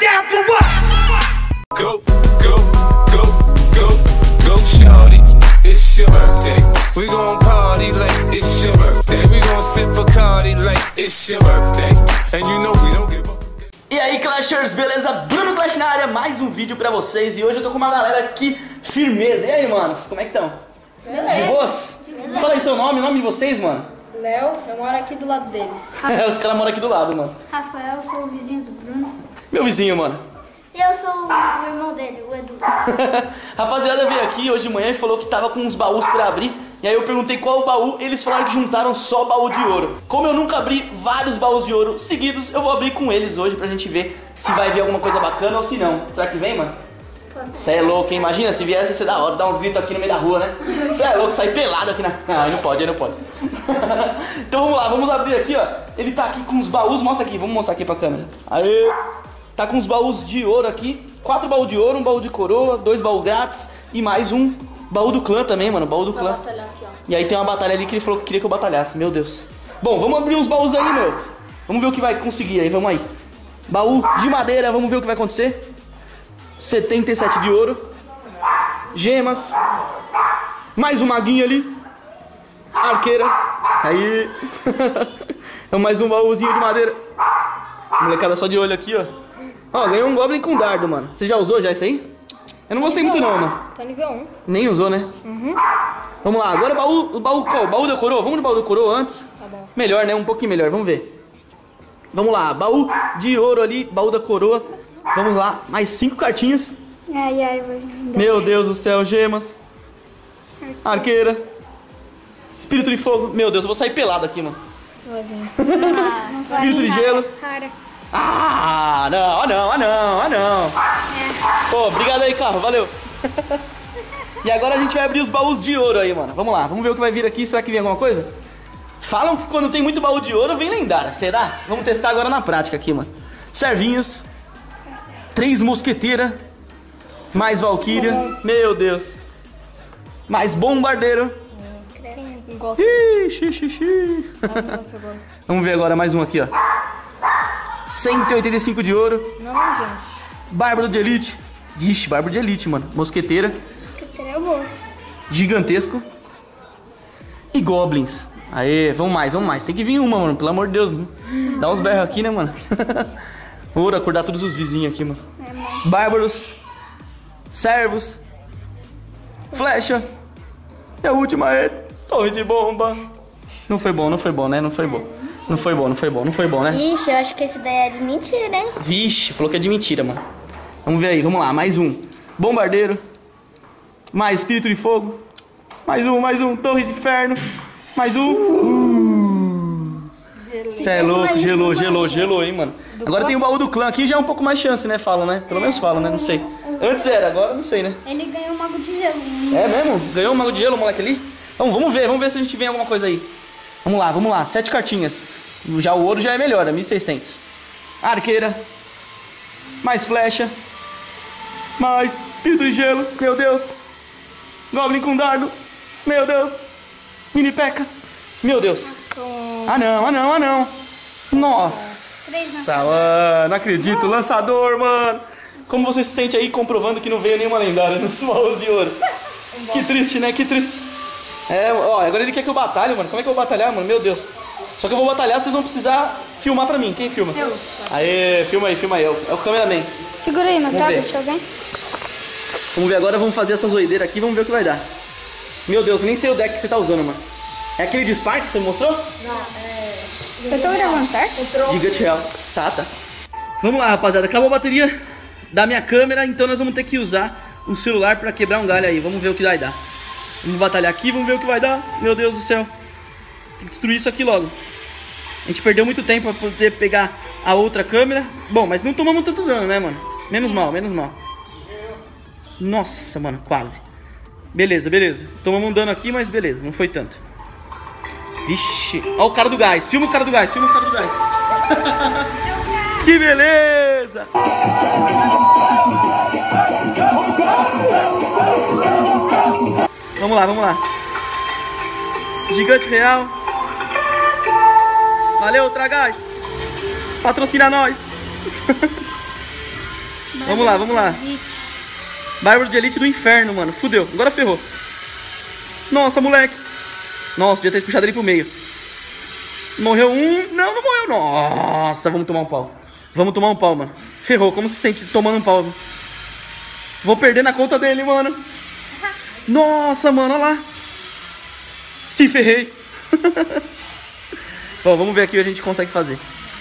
down for what? Go, go, go, go, go, shorty. It's your birthday. We gon' party like it's your birthday. We gon' sip Bacardi like it's your birthday. And you know we don't give up. E aí, Clashers, beleza? Bruno Clash na área, mais um vídeo pra vocês. E hoje eu tô com uma galera aqui, firmeza. E aí, manos, como é que estão? Beleza. De boas? Fala aí seu nome, o nome de vocês, mano. Léo, eu moro aqui do lado dele. Os caras moram aqui do lado, mano. Rafael, eu sou o vizinho do Bruno. Meu vizinho, mano. E eu sou o irmão dele, o Edu. Rapaziada veio aqui hoje de manhã e falou que tava com uns baús pra abrir. E aí eu perguntei qual o baú, eles falaram que juntaram só baú de ouro. Como eu nunca abri vários baús de ouro seguidos, eu vou abrir com eles hoje pra gente ver se vai vir alguma coisa bacana ou se não. Será que vem, mano? Você é louco, hein? Imagina se viesse, ia ser da hora, dar uns gritos aqui no meio da rua, né? Você é louco, sair pelado aqui na... Não, aí não pode, aí não pode. Então vamos lá, vamos abrir aqui, ó. Ele tá aqui com os baús, mostra aqui, vamos mostrar aqui pra câmera. Aê! Tá com os baús de ouro aqui. 4 baús de ouro, um baú de coroa, 2 baús grátis e mais um baú do clã também, mano, baú do clã. Aqui, ó. E aí tem uma batalha ali que ele falou que queria que eu batalhasse, meu Deus. Bom, vamos abrir uns baús aí, meu. Vamos ver o que vai conseguir aí, vamos aí. Baú de madeira, vamos ver o que vai acontecer. 77 de ouro. Gemas. Mais um maguinho ali. Arqueira. Aí. É mais um baúzinho de madeira. Molecada só de olho aqui, ó. Ó, ganhou um Goblin com dardo, mano. Você já usou já isso aí? Eu não gostei muito não, mano. Tá nível 1. Nem usou, né? Uhum. Vamos lá, agora o baú qual? O baú da coroa? Vamos no baú da coroa antes? Tá bom. Melhor, né? Um pouquinho melhor, vamos ver. Vamos lá, baú de ouro ali, baú da coroa. Vamos lá, mais 5 cartinhas. Ai, vai. Meu Deus do céu, gemas. Arqueira. Espírito de fogo. Meu Deus, eu vou sair pelado aqui, mano. Vai vir. Espírito de gelo. Cara. Ah, não. Pô, obrigado aí, carro, valeu. E agora a gente vai abrir os baús de ouro aí, mano. Vamos lá, vamos ver o que vai vir aqui. Será que vem alguma coisa? Falam que quando tem muito baú de ouro, vem lendária. Será? Vamos testar agora na prática aqui, mano. Servinhas. 3 mosqueteiras. Mais valquíria. Meu Deus. Mais bombardeiro. Gosto. Ixi. Vamos ver agora mais um aqui, ó. 185 de ouro. Não, gente. Bárbaro de elite. Ixi, bárbaro de elite, mano. Mosqueteira. Mosqueteiro é bom. Gigantesco. E goblins. Aê, vamos mais. Tem que vir uma, mano, pelo amor de Deus. Dá uns berros aqui, né, mano? Ouro, acordar todos os vizinhos aqui, mano. Bárbaros. Servos. Flecha. E a última é torre de bomba. Não foi bom, né? Não foi bom, né? Ixi, eu acho que esse daí é de mentira, hein? Vixe, falou que é de mentira, mano. Vamos ver aí, vamos lá, mais um. Bombardeiro. Mais espírito de fogo. Mais um, torre de inferno. Mais um. Cê é louco, gelou, hein, mano. Agora tem o baú do clã aqui, já é um pouco mais chance, né? Falam, né? Pelo menos falam, né? Não sei. Antes era, agora não sei, né? Ele ganhou um mago de gelo. É mesmo? Ganhou um mago de gelo, o moleque ali? Vamos ver se a gente vê alguma coisa aí. Vamos lá, 7 cartinhas. Já o ouro já é melhor, é 1600. Arqueira. Mais flecha. Mais espírito de gelo, meu Deus. Goblin com dardo, meu Deus. Mini peca, meu Deus. Ah não. Nossa, mano, não acredito, lançador, mano. Como você se sente aí comprovando que não veio nenhuma lendária nos baús de ouro? Que triste, né? Que triste. É, ó, agora ele quer que eu batalhe, mano. Como é que eu vou batalhar, mano? Meu Deus. Só que eu vou batalhar, vocês vão precisar filmar pra mim. Quem filma? Eu. Aê, filma aí. É o cameraman. Segura aí, meu Vamos ver. tablet, alguém? Vamos ver agora, vamos fazer essa zoideira aqui, vamos ver o que vai dar. Meu Deus, nem sei o deck que você tá usando, mano. É aquele de Spark que você mostrou? Não, Eu tô gravando, certo? Gigante real. Tá. Vamos lá, rapaziada. Acabou a bateria da minha câmera, então nós vamos ter que usar o celular pra quebrar um galho aí. Vamos ver o que vai dar. Vamos batalhar aqui, vamos ver o que vai dar. Meu Deus do céu. Tem que destruir isso aqui logo. A gente perdeu muito tempo pra poder pegar a outra câmera. Bom, mas não tomamos tanto dano, né, mano? Menos mal. Nossa, mano, quase. Beleza. Tomamos um dano aqui, mas beleza, não foi tanto. Vixe. Ó o cara do gás. Filma o cara do gás. Que beleza! Vamos lá. Gigante real. Valeu, Tragás. Patrocina nós. Vamos lá, vamos lá. Bárbaro de elite do inferno, mano. Fudeu. Agora ferrou. Nossa, moleque. Nossa, devia ter puxado ele pro meio. Morreu um. Não, não morreu. Nossa, vamos tomar um pau. Vamos tomar um pau, mano. Ferrou. Como se sente tomando um pau? Vou perder na conta dele, mano. Nossa, mano, olha lá. Se ferrei. Bom, vamos ver aqui o que a gente consegue fazer.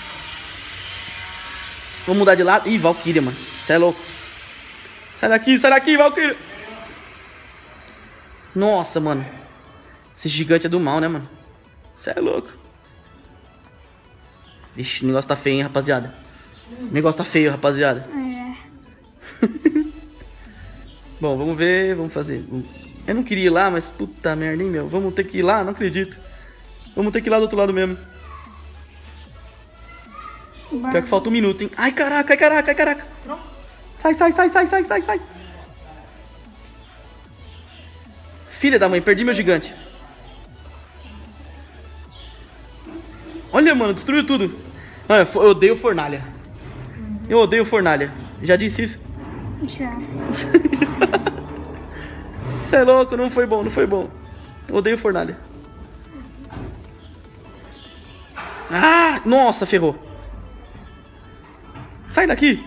Vamos mudar de lado. Ih, Valkyria, mano. Você é louco. Sai daqui, Valkyria. Nossa, mano. Esse gigante é do mal, né, mano? Você é louco. Vixe, o negócio tá feio, hein, rapaziada. O negócio tá feio, rapaziada. Bom, vamos ver, vamos fazer. Eu não queria ir lá, mas puta merda, hein, meu. Vamos ter que ir lá? Não acredito. Vamos ter que ir lá do outro lado mesmo. Pior que falta um minuto, hein. Ai, caraca, ai, caraca, ai, caraca. Sai. Filha da mãe, perdi meu gigante. Olha, mano, destruiu tudo. Olha, eu odeio fornalha. Eu odeio fornalha. Já disse isso? Já. Você é louco, não foi bom, não foi bom. Eu odeio fornalha. Ah, nossa, ferrou. Sai daqui.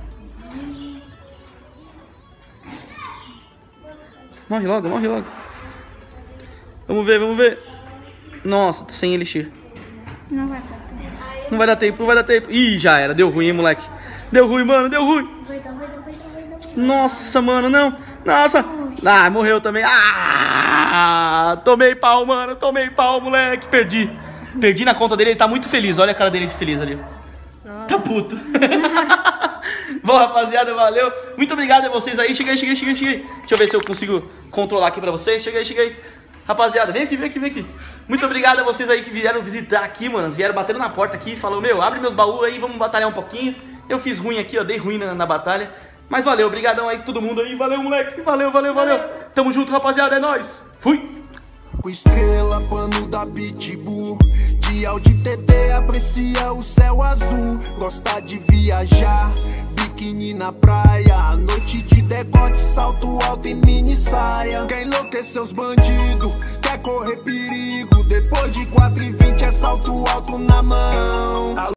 Morre logo, morre logo. Vamos ver, vamos ver. Nossa, tô sem elixir. Não vai dar tempo. Não vai dar tempo, não vai dar tempo. Ih, já era, deu ruim, hein, moleque. Deu ruim, mano, deu ruim. Nossa, mano, não. Nossa. Ah, morreu também. Ah, tomei pau, mano. Tomei pau, moleque. Perdi. Perdi na conta dele, ele tá muito feliz. Olha a cara dele de feliz ali. Nossa. Tá puto. Bom, rapaziada, valeu. Muito obrigado a vocês aí. Cheguei. Deixa eu ver se eu consigo controlar aqui pra vocês. Cheguei. Rapaziada, vem aqui. Muito obrigado a vocês aí que vieram visitar aqui, mano. Vieram batendo na porta aqui. Falou, meu, abre meus baús aí, vamos batalhar um pouquinho. Eu fiz ruim aqui, ó, dei ruim na batalha. Mas valeu, obrigadão aí todo mundo aí. Valeu, moleque. Valeu. Tamo junto, rapaziada, é nóis. Fui. Com estrela, pano da Pitbull. De Audi TT, aprecia o céu azul. Gosta de viajar, biquíni na praia. Noite de decote, salto alto e mini saia. Quer enlouquecer os bandidos, quer correr perigo. Depois de 4h20 é salto alto na mão.